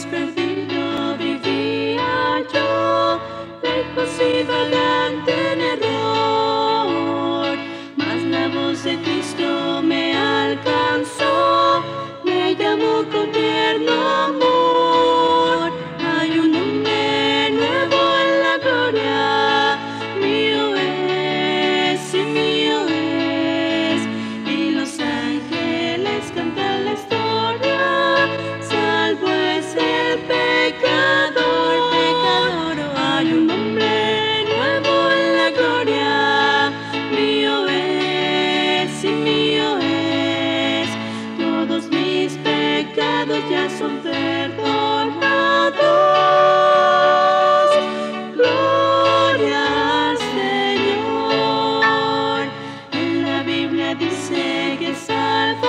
Dios perdido vivía yo, lejos y vagante en error, mas la voz de Cristo me alcanzó, me llamó con tierno amor. Hay un hombre nuevo en la gloria, mío es y mío es, y los ángeles cantan la historia, salvo es el pecador, pecador. Hay un hombre nuevo en la gloria, mío es y mío es, todos mis pecados ya son perdonados. Gloria al Señor. En la Biblia dice que salva